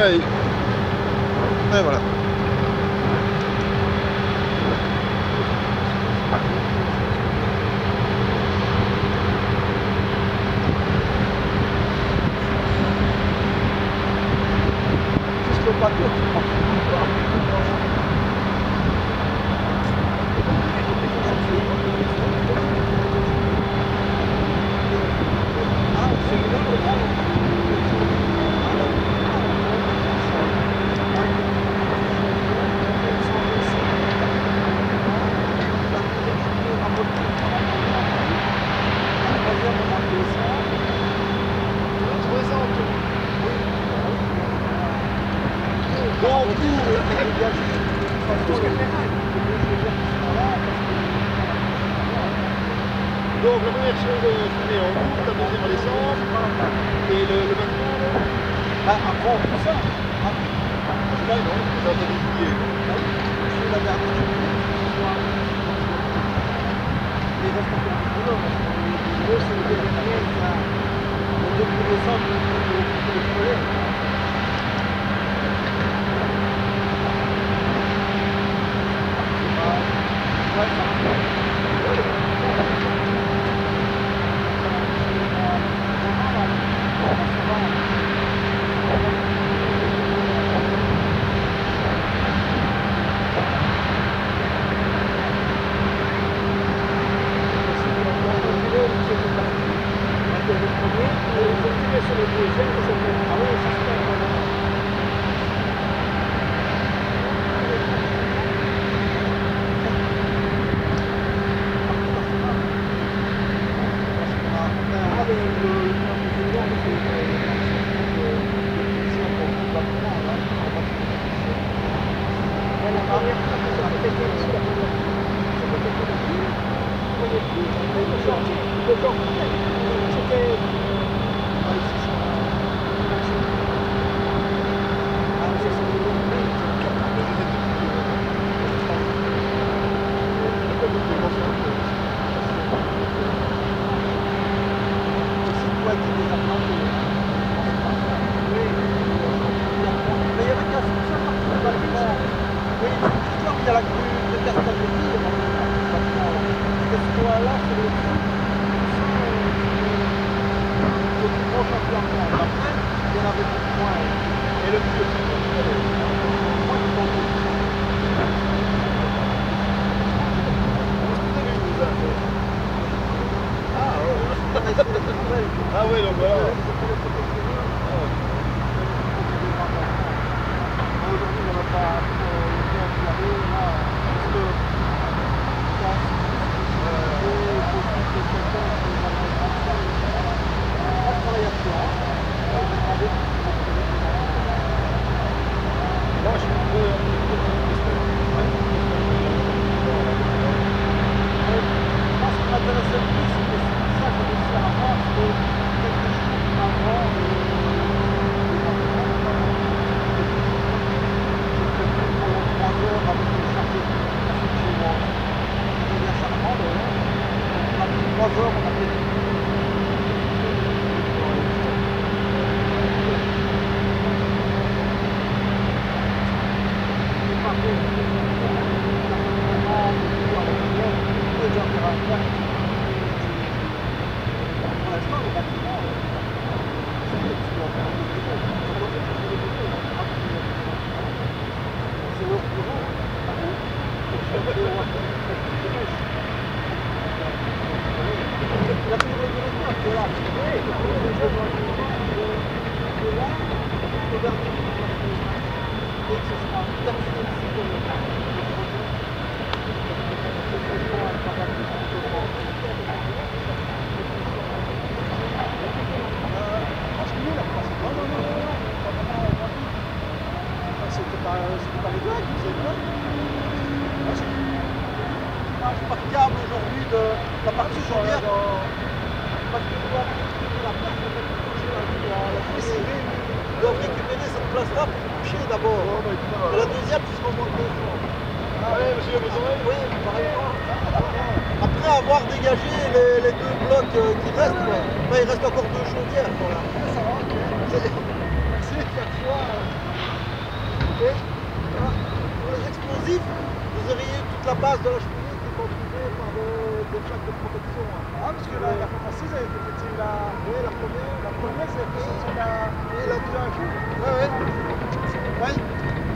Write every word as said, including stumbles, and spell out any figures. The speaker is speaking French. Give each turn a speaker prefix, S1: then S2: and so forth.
S1: pareil. Et voilà.
S2: Juste le bateau qui prend.
S1: Donc la première chose, c'est en août, la deuxième en décembre, et le, le maintenant,
S2: Ah, avant tout ça,
S1: là non, c'est en juillet.
S2: c'est la dernière chose. Les restes de boulot, parce que le c'est le dernier, ça. Le début décembre, c'est le problème. Ouais, ça
S1: Ah ouais, donc voilà.
S2: Aujourd'hui, on n'a pas
S1: Moi, je suis un peu...
S2: Moi, ce qui m'intéressait le plus, c'était ça que j'ai réussi à avoir, c'était quelques jours avant le... J'ai fait pendant trois heures avec le chargé chez moi. C'était bien charmant d'ailleurs. On a pris trois heures, on a fait des... C'était pas les blagues, vous savez pas. Moi, je particule aujourd'hui de la partie chaudière. Parce que je dois récupérer la place de la piscine. Je dois récupérer cette place-là pour coucher d'abord. Et la deuxième, c'est ce qu'on monte deux fois.
S1: Allez, monsieur, vous aurez.
S2: Oui, pareil. Après avoir dégagé les, les deux blocs qui restent, quoi. Enfin, il reste encore deux chaudières. Quoi. Ça va, ok. Merci, quatre fois. base de la cheminée qui est contrôlée par euh, des plaques de protection. Hein.
S3: Ah, parce que la, la première assise, elle était petite, la,
S2: Oui, la première.
S3: la première, c'est sur la,
S2: Et la
S3: deuxième.
S2: Ouais, ouais. Ouais.